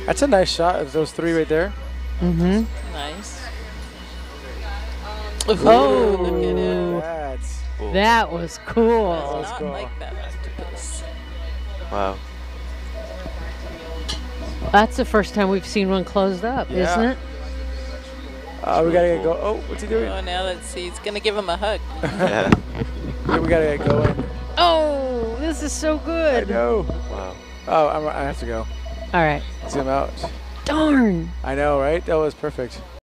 That's a nice shot of those 3 right there. Mm-hmm. Nice. Oh, look at him. That's That was cool. Does not cool. like that octopus. Wow. That's the first time we've seen one closed up, Yeah. isn't it? we gotta get go. Oh, what's he doing? Oh, now let's see. He's gonna give him a hug. Yeah. Yeah, we gotta get going. Oh, this is so I good. know. Wow. Oh, I have to go. All right. Zoom out. Darn. I know, right? That was perfect.